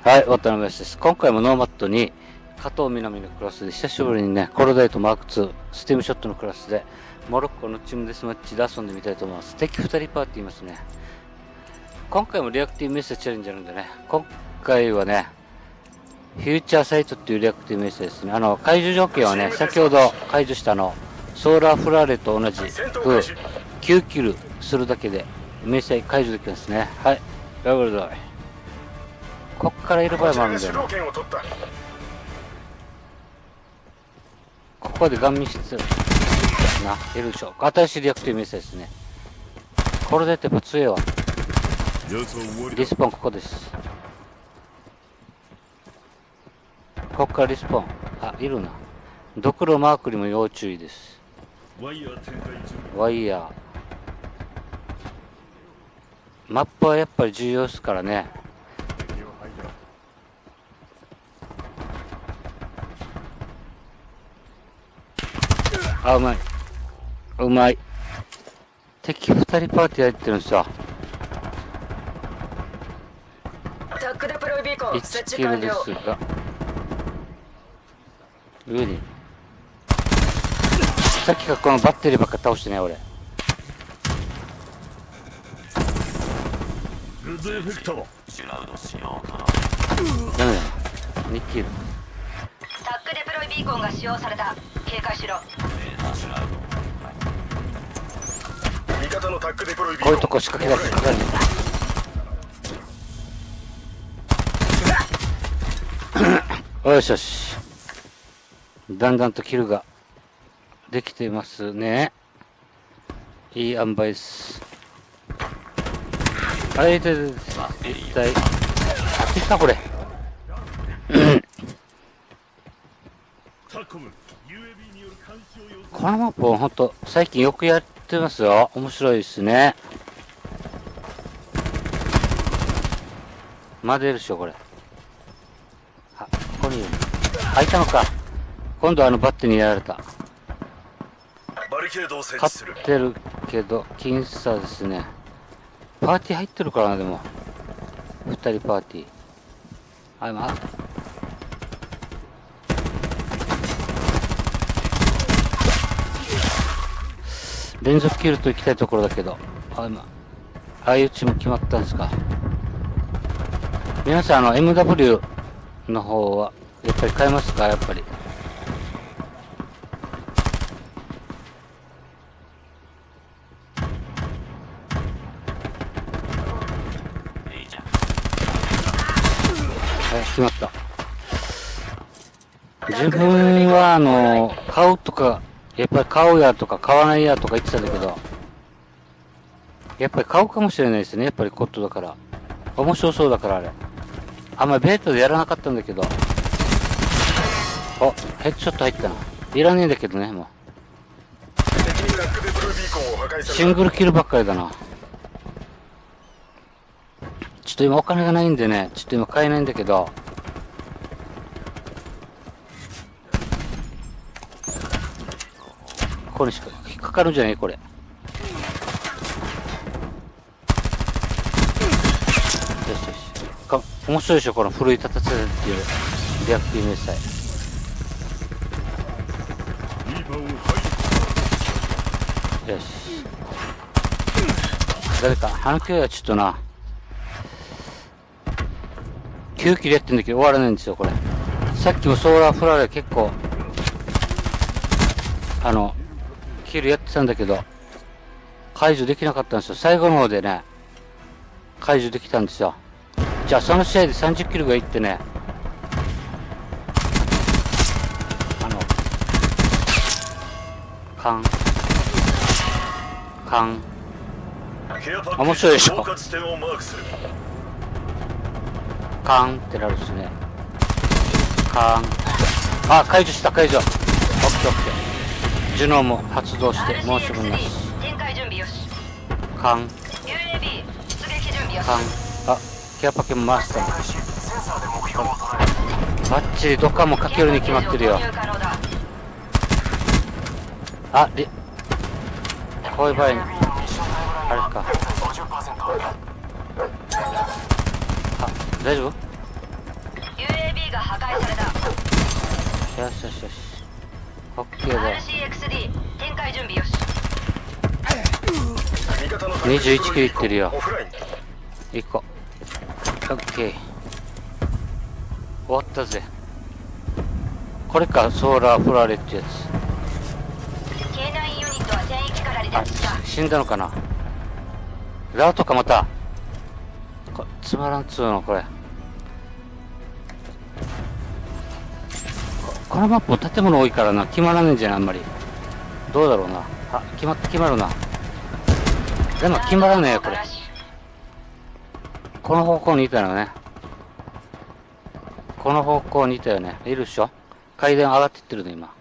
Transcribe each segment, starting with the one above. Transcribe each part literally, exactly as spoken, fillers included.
はい、渡辺です。今回もノーマットに加藤みなみのクラスで久しぶりにね、コロダイトマークツー、スティームショットのクラスでモロッコのチームデスマッチで遊んでみたいと思います。敵ふたりパーティーいますね。今回もリアクティブメッセージチャレンジあるんでね、今回はね、フューチャーサイトっていうリアクティブメッセージですね。あの、解除条件はね、先ほど解除したあの、ソーラーフラーレと同じくきゅうキルするだけでメッセージ解除できますね。はい、頑張るぞ。こっからいる場合もあるんだよね。ここでガン見してるな、いるでしょ。新しいリアクティブメッセージですね。これでってやっぱ強いわ。リスポンここです。ここからリスポン。あ、いるな。ドクロマークにも要注意です。ワイヤー。マップはやっぱり重要ですからね。あ、うまい。うまい。敵ふたりパーティー入ってるんですよ。いちキルですが。上に。さっきからこのバッテリーばっか倒してね、俺。ダメだよ。にキル。 タックデプロイビーコンが使用された。警戒しろ。味方のタックデプロイビーコン。 こういうとこ仕掛け出す。よしよし。だんだんとキルができていますね。いい塩梅です。あれ、痛い、一体、当てたこれ。このマップをほんと最近よくやってますよ。面白いですね。まだいるでしょこれ。あ、ここにいる。あ、いたのか。今度あのバッテにやられた。勝ってるけど僅差ですね。パーティー入ってるからな。でもふたりパーティー。あ、まあ連続キルと行きたいところだけど、あ、今ああいうチーム決まったんですか。皆さんあの エムダブリュー の方はやっぱり買えますか。やっぱり決まった。自分はあの買うとかやっぱり買うやとか買わないやとか言ってたんだけど、やっぱり買うかもしれないですね。やっぱりコットだから面白そうだから。あれあんまりベータでやらなかったんだけど、おヘッドショット入ったな。いらねえんだけどね。もうシングルキルばっかりだな。ちょっと今お金がないんでね、ちょっと今買えないんだけど、これしか引っかかるんじゃないこれ。よしよし。か面白いでしょこの奮い立たせるっていうリアクティブメッセージ。よし。誰か花木はちょっとなきゅうキルやってんだけど終わらないんですよこれ。さっきもソーラーフラーレ結構あのキルやってたんだけど解除できなかったんですよ。最後の方でね解除できたんですよ。じゃあその試合でさんじゅっキルがいってね、あのカンカン面白いでしょ。カーンってなるしね。カーン。あ、解除した解除。オッケーオッケー。ジュノーも発動して申し分なし。カーン。カーン。あ、ケアパケも回したの。バッチリどっかもかけるに決まってるよ。あ、リこういう場合にあれか。あ、大丈夫？ が破壊された。 よしよしよし。オッケーだ。 アールシーエックスディー 展開準備よし。 にじゅういちキルいってるよ。いっこ。オッケー。終わったぜ。これか、ソーラーフラレってやつ。 ケーナイン ユニットは全域から離あ、 脱した。 死んだのかな。ラウトかまた。こつまらんつうのこれ。ここのマップも建物多いからな、決まらねえんじゃないあんまり。どうだろうな。あ、決まって決まるな。でも決まらねえよこれ。この方向にいたよね。この方向にいたよね。いるでしょ。階段上がっていってるね今。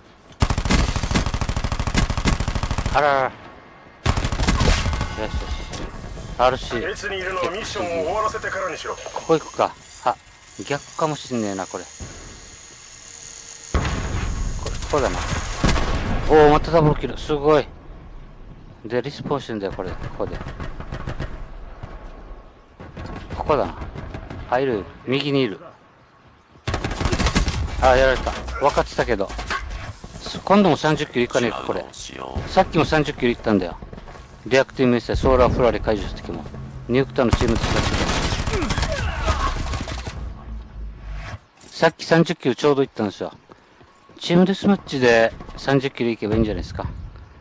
あららら。よしよし。アールシー。 別にいるのはミッションを終わらせてからにしろ。 ここ行くか。あ、逆かもしんねえなこれ。これここだな。おお、またダブルキル。すごい。でリスポーンしてんだよこれ。ここでここだな。入る。右にいる。あ、やられた。分かってたけど。今度もさんじゅっキルいかねえかこれ。さっきもさんじゅっキルいったんだよ。リアクティブメッセージソーラーフラレ解除した時もニュークタウンのチーム使ってた。さっきさんじゅっキルちょうどいったんですよ。チームデスマッチでさんじゅっキルいけばいいんじゃないですか。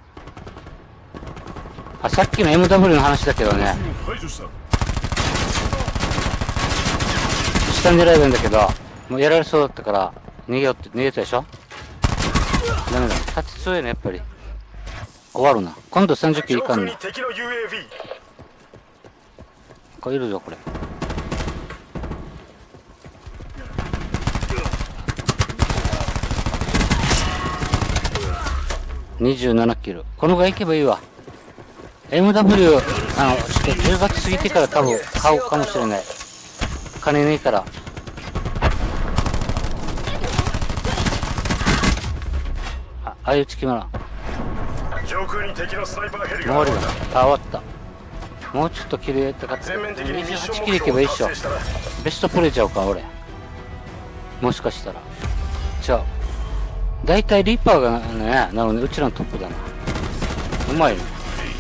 あ、さっきの エムダブリュー の話だけどね、下狙えばいいんだけど、もうやられそうだったから逃げようって逃げたでしょ。ダメだ、立ち強いねやっぱり。終わるな。今度さんじゅっキルいかんの。これいるぞこれ。にじゅうななキル。このぐらい行けばいいわ。 エムダブリュー あのちょっとじゅうがつ過ぎてから多分買うかもしれない。金ねえから。あ、相打ち決まらん。 上空に敵のスナイパーヘリがもう終わりだ。あ、終わった。もうちょっとキルやったかった。にじゅうはちキルいけばいいっしょ。ベストプレイちゃうか俺。もしかしたらじゃあ大体リッパーがね、なのでうちらのトップだな。うまいね。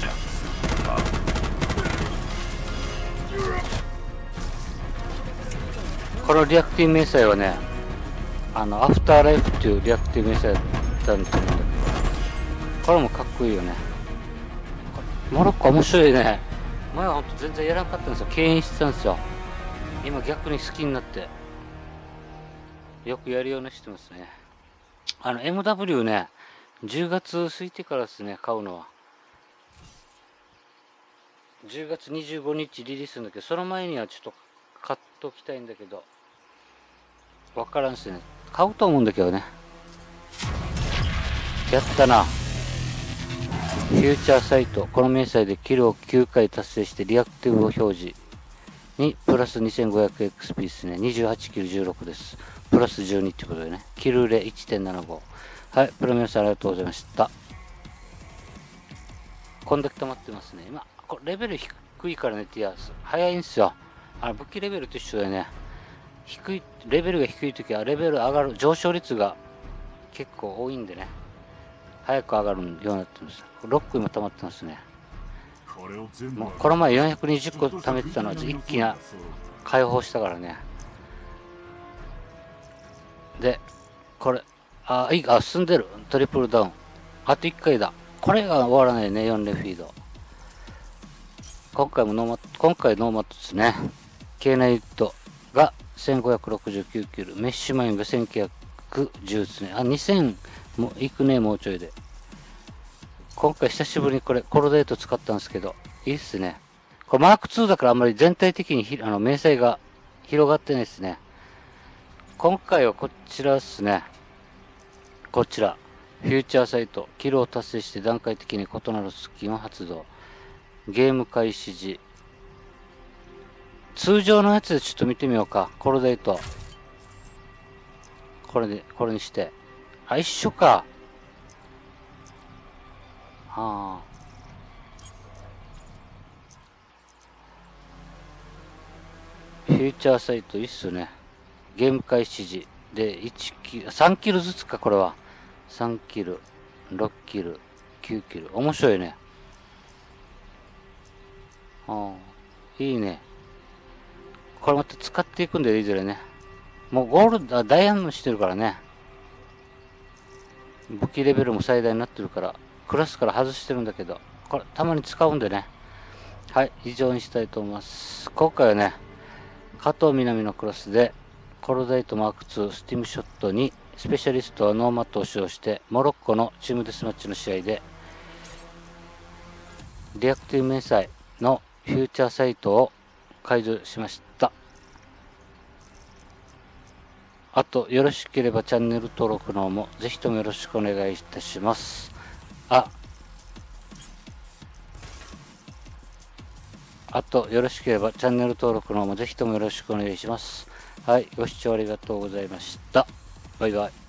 このリアクティブ迷彩はね、あのアフターライフっていうリアクティブ迷彩だったんだけど、これもかっこいいよね。モロッコ面白いね。前はほんと全然やらなかったんですよ。敬遠してたんですよ。今逆に好きになってよくやるようにしてますね。あの エムダブリュー ね、じゅうがつ過ぎてからですね買うのは。じゅうがつにじゅうごにちリリースするんだけど、その前にはちょっと買っときたいんだけどわからんっすね。買うと思うんだけどね。やったな。フューチャーサイト、この明細でキルをきゅうかい達成してリアクティブを表示にプラス にせんごひゃくエックスピー ですね。にじゅうはちキルじゅうろくです。プラスじゅうにってことでね。キルレ いってんななご。はい、プロ皆さんありがとうございました。こんだけ溜まってますね。今これレベル低いからね、ティアース早いんすよ。あの武器レベルと一緒でね、低いレベルが低い時はレベル上がる上昇率が結構多いんでね、早く上がるようになってます。ロック今溜まってますね。もうこの前よんひゃくにじゅっこ貯めてたのは一気に解放したからね。でこれあいいあ進んでる。トリプルダウンあといっかいだ。これが終わらないね。よんレフィード。今回もノーマット今回ノーマットですね。ケーナイトがせんごひゃくろくじゅうきゅうキル、メッシュマインがせんきゅうひゃくじゅうですね。あにせんもいくね。もうちょいで。今回久しぶりにこれコロデート使ったんですけどいいっすね。これマークツーだからあんまり全体的にひあの明細が広がってないですね。今回はこちらですね。こちらフューチャーサイト、キルを達成して段階的に異なるスキンを発動。ゲーム開始時。通常のやつでちょっと見てみようか。コロデート。これで、これにして。あ、一緒か。はあ。フューチャーサイトいいっすね。 ゲーム開始時でいちキル、さんキルずつか、これは。さんキル、ろっキル、きゅうキル。面白いね。ああ、いいね。これまた使っていくんだよ、いずれね。もうゴールド、あ、ダイヤモンドしてるからね。武器レベルも最大になってるから、クラスから外してるんだけど、これたまに使うんでね。はい、以上にしたいと思います。今回はね、加藤みなみのクラスで、コロダイトマークツースティムショットに、スペシャリストはノーマットを使用して、モロッコのチームデスマッチの試合で、リアクティブ明細のフューチャーサイトを開示しました。あと、よろしければチャンネル登録の方もぜひともよろしくお願いいたします。あ、あと、よろしければチャンネル登録の方もぜひともよろしくお願いします。はい、ご視聴ありがとうございました。バイバイ。